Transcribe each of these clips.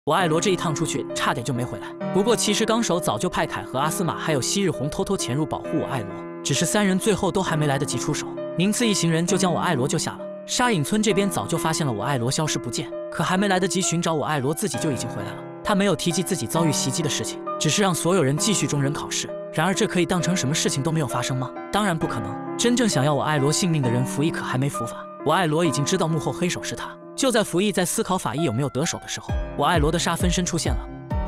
我爱罗这一趟出去，差点就没回来。不过其实纲手早就派凯和阿斯玛还有昔日红偷偷潜入保护我爱罗，只是3人最后都还没来得及出手，宁次一行人就将我爱罗救下了。沙隐村这边早就发现了我爱罗消失不见，可还没来得及寻找我爱罗，自己就已经回来了。他没有提及自己遭遇袭击的事情，只是让所有人继续中忍考试。然而这可以当成什么事情都没有发生吗？当然不可能。真正想要我爱罗性命的人服役可还没伏法，我爱罗已经知道幕后黑手是他。就在服役在思考法医有没有得手的时候，我爱罗的沙分身出现了。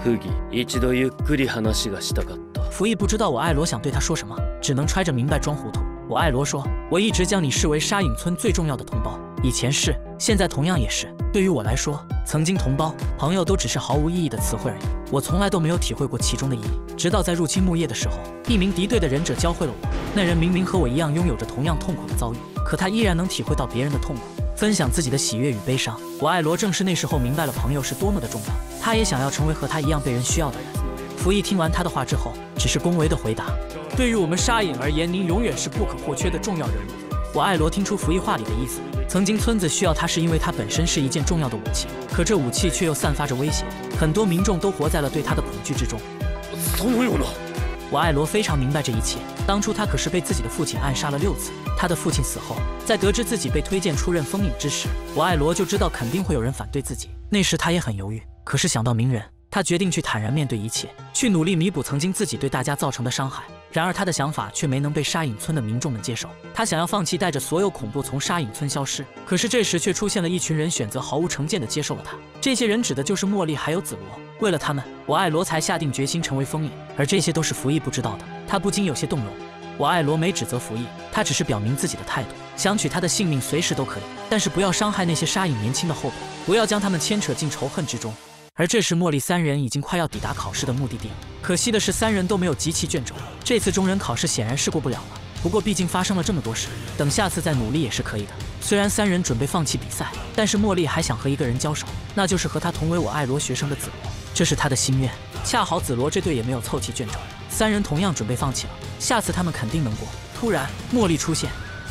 服役不知道我爱罗想对他说什么，只能揣着明白装糊涂。我爱罗说，我一直将你视为沙隐村最重要的同胞，以前是，现在同样也是。对于我来说，曾经同胞、朋友都只是毫无意义的词汇而已，我从来都没有体会过其中的意义。直到在入侵木叶的时候，一名敌对的忍者教会了我，那人明明和我一样拥有着同样痛苦的遭遇，可他依然能体会到别人的痛苦，分享自己的喜悦与悲伤。我爱罗正是那时候明白了朋友是多么的重要，他也想要成为和他一样被人需要的人。服役听完他的话之后，只是恭维的回答：对于我们沙隐而言，您永远是不可或缺的重要人物。我爱罗听出服役话里的意思，曾经村子需要他是因为他本身是一件重要的武器，可这武器却又散发着威胁，很多民众都活在了对他的恐惧之中。我爱罗非常明白这一切，当初他可是被自己的父亲暗杀了6次。他的父亲死后，在得知自己被推荐出任封印之时，我爱罗就知道肯定会有人反对自己。那时他也很犹豫，可是想到鸣人，他决定去坦然面对一切，去努力弥补曾经自己对大家造成的伤害。然而他的想法却没能被沙隐村的民众们接受，他想要放弃带着所有恐怖从沙隐村消失，可是这时却出现了一群人，选择毫无成见地接受了他。这些人指的就是茉莉还有紫罗，为了他们，我爱罗才下定决心成为封印，而这些都是服役不知道的，他不禁有些动容。我爱罗没指责服役，他只是表明自己的态度，想取他的性命随时都可以，但是不要伤害那些沙隐年轻的后辈，不要将他们牵扯进仇恨之中。而这时茉莉3人已经快要抵达考试的目的地了，可惜的是3人都没有集齐卷轴，这次中忍考试显然是过不了了。不过毕竟发生了这么多事，等下次再努力也是可以的。虽然3人准备放弃比赛，但是茉莉还想和一个人交手，那就是和他同为我爱罗学生的紫罗，这是他的心愿。恰好紫罗这队也没有凑齐卷轴，3人同样准备放弃了，下次他们肯定能过。突然茉莉出现，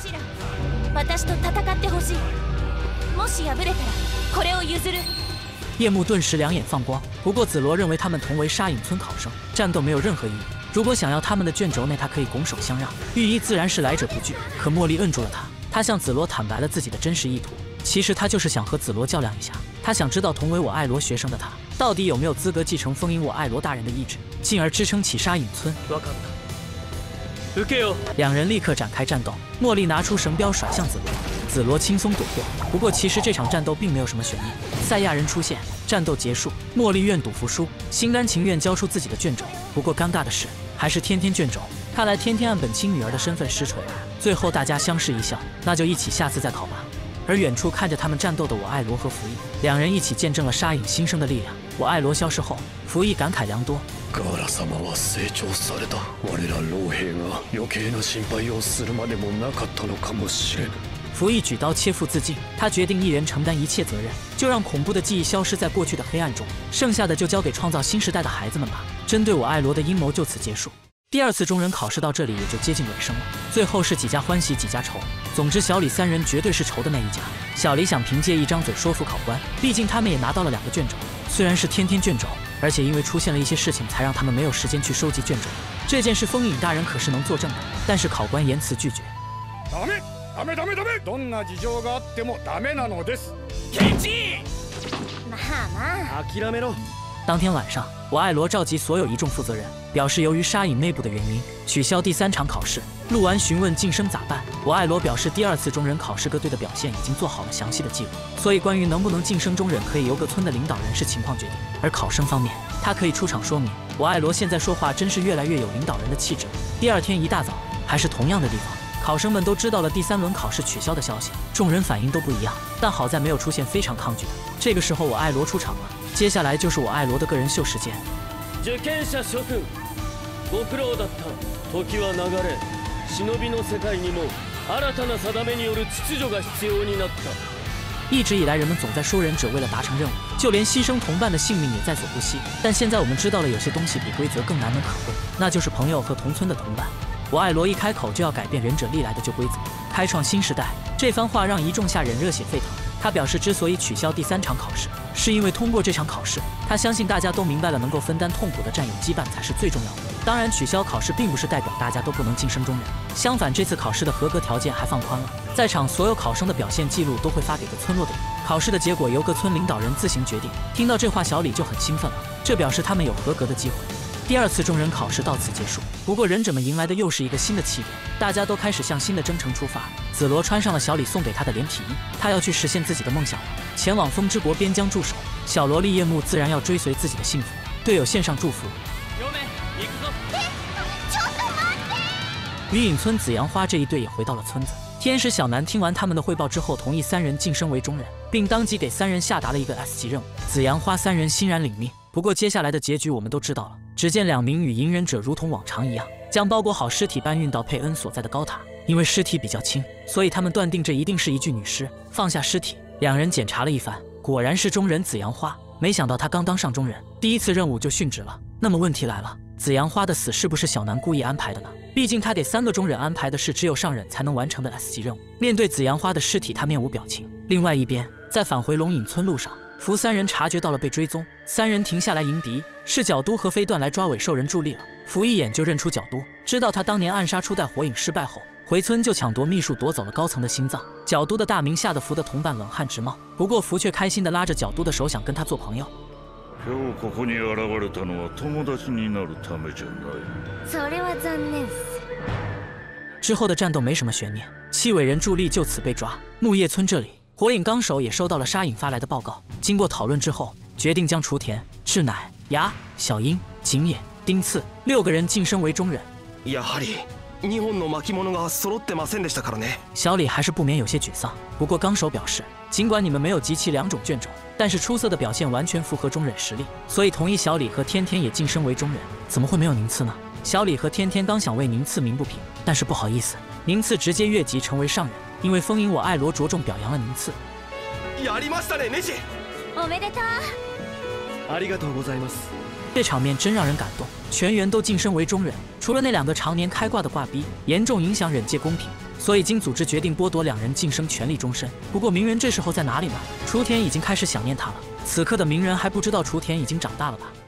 夜幕顿时两眼放光。不过紫罗认为他们同为沙隐村考生，战斗没有任何意义。如果想要他们的卷轴内，他可以拱手相让，寓意自然是来者不拒。可茉莉摁住了他，他向紫罗坦白了自己的真实意图。其实他就是想和紫罗较量一下，他想知道同为我爱罗学生的他，到底有没有资格继承封印我爱罗大人的意志，进而支撑起沙隐村。两人立刻展开战斗，茉莉拿出神镖甩向紫罗，紫罗轻松躲过。不过其实这场战斗并没有什么悬念，赛亚人出现，战斗结束，茉莉愿赌服输，心甘情愿交出自己的卷轴。不过尴尬的是，还是天天卷轴，看来天天按本亲女儿的身份实锤了。最后大家相视一笑，那就一起下次再考吧。而远处看着他们战斗的我爱罗和服役，两人一起见证了沙隐新生的力量。我爱罗消失后，服役感慨良多。ガーラ様は成長された。我ら老兵が余計な心配をするまでもなかったのかもしれぬ。服役举刀切腹自尽，他决定一人承担一切责任，就让恐怖的记忆消失在过去的黑暗中，剩下的就交给创造新时代的孩子们吧。针对我爱罗的阴谋就此结束。第2次中忍考试到这里也就接近尾声了，最后是几家欢喜几家愁。总之小李3人绝对是愁的那一家。小李想凭借一张嘴说服考官，毕竟他们也拿到了2个卷轴，虽然是天天卷轴，而且因为出现了一些事情才让他们没有时间去收集卷轴，这件事封印大人可是能作证的。但是考官严词拒绝。ダメどんな事情があってもダメなのです。ケチ。まあ諦めろ。当天晚上，我爱罗召集所有一众负责人，表示由于沙隐内部的原因，取消第3场考试。录完询问晋升咋办，我爱罗表示第2次中忍考试各队的表现已经做好了详细的记录，所以关于能不能晋升中忍可以由各村的领导人视情况决定。而考生方面，他可以出场说明。我爱罗现在说话真是越来越有领导人的气质。第2天一大早，还是同样的地方，考生们都知道了第3轮考试取消的消息，众人反应都不一样，但好在没有出现非常抗拒的。这个时候我爱罗出场了，接下来就是我爱罗的个人秀时间。受験者諸君、ご苦労だった。時は流れ、忍びの世界にも新たな定めによる秩序が必要になった。一直以来，人们总在说忍者为了达成任务，就连牺牲同伴的性命也在所不惜。但现在我们知道了，有些东西比规则更难能可贵，那就是朋友和同村的同伴。我爱罗一开口就要改变忍者历来的旧规则，开创新时代。这番话让一众下忍热血沸腾。他表示，之所以取消第3场考试， 是因为通过这场考试，他相信大家都明白了，能够分担痛苦的战友羁绊才是最重要的。当然，取消考试并不是代表大家都不能晋升中人，相反，这次考试的合格条件还放宽了，在场所有考生的表现记录都会发给各村落的人，考试的结果由各村领导人自行决定。听到这话，小李就很兴奋了，这表示他们有合格的机会。第2次中人考试到此结束，不过忍者们迎来的又是一个新的起点，大家都开始向新的征程出发。紫罗穿上了小李送给他的连体衣，他要去实现自己的梦想了，前往风之国边疆驻守。小萝莉夜幕自然要追随自己的幸福，队友献上祝福。鱼影村紫阳花这一队也回到了村子。天使小南听完他们的汇报之后，同意3人晋升为中人，并当即给3人下达了一个 S 级任务。紫阳花3人欣然领命。不过接下来的结局我们都知道了，只见2名与隐忍者如同往常一样，将包裹好尸体搬运到佩恩所在的高塔。因为尸体比较轻，所以他们断定这一定是一具女尸。放下尸体，2人检查了一番，果然是中人紫阳花。没想到他刚当上中人，第1次任务就殉职了。那么问题来了，紫阳花的死是不是小南故意安排的呢？毕竟他给3个中人安排的是只有上忍才能完成的 S 级任务。面对紫阳花的尸体，他面无表情。另外一边，在返回龙隐村路上，福3人察觉到了被追踪，3人停下来迎敌，是角都和飞段来抓尾兽人助力了。福一眼就认出角都，知道他当年暗杀初代火影失败后，回村就抢夺秘术，夺走了高层的心脏。角都的大名吓得福的同伴冷汗直冒，不过福却开心地拉着角都的手，想跟他做朋友。 今日ここに現れたのは友達になるためじゃない。 それは残念。 之后的战斗没什么悬念，七尾人助力就此被抓。木叶村这里，火影纲手也收到了沙隐发来的报告，经过讨论之后，决定将雏田、志乃、牙、小樱、景野、丁次6个人晋升为中人。 やはり2本の巻物が揃ってませんでしたからね。 小李还是不免有些沮丧，不过纲手表示，尽管你们没有集齐2种卷轴，但是出色的表现完全符合中忍实力，所以同意小李和天天也晋升为中人。怎么会没有宁次呢？小李和天天刚想为宁次鸣不平，但是不好意思，宁次直接越级成为上人，因为风影我爱罗着重表扬了宁次。 やりましたね、ネジ。 おめでとう。 ありがとうございます。 这场面真让人感动，全员都晋升为中人，除了那2个常年开挂的挂逼，严重影响忍界公平，所以经组织决定剥夺2人晋升权力终身。不过鸣人这时候在哪里呢？雏田已经开始想念他了，此刻的鸣人还不知道雏田已经长大了吧？